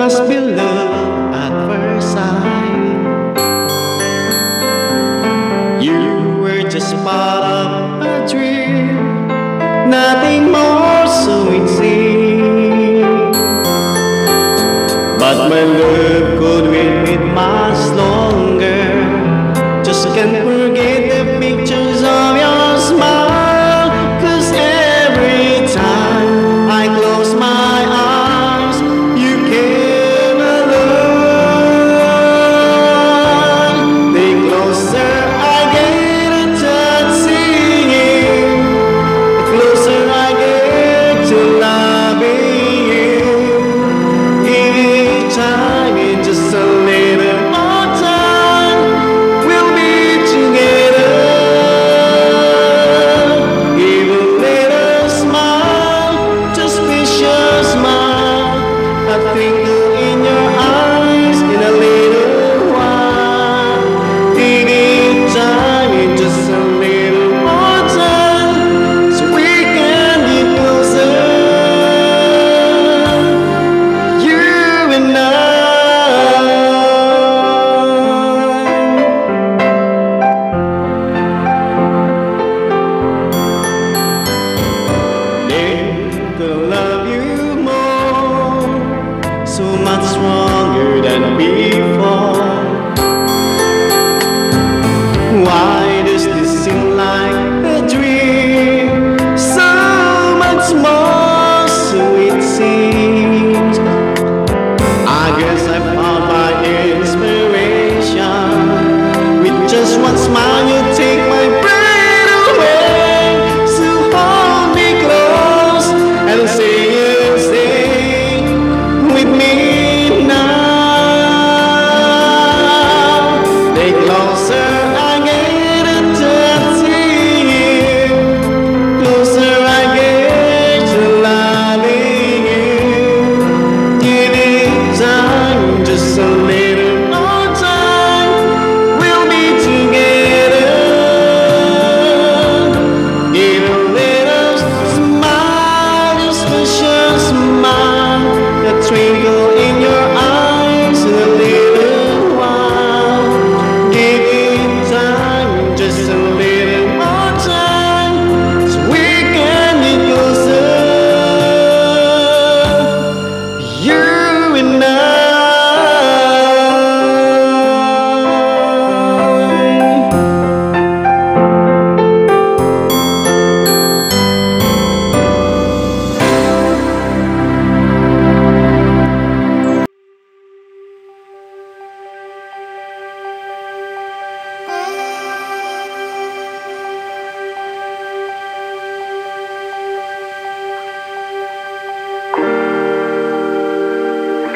must be love at first sight. You were just part of a dream, nothing more, so it seems. But my love could wait much longer. Just can't forget the pictures of your smile, 'cause every time I close my eyes, you came along. The closer I get to seeing you, the closer I get to loving you. Each time it's just a little more time, we'll be together. Give a little smile, just wish a smile, a twinkle in your eyes in a little while. Each time it's just a little more time, so we can get closer, you and I. Never love you more, so much stronger than we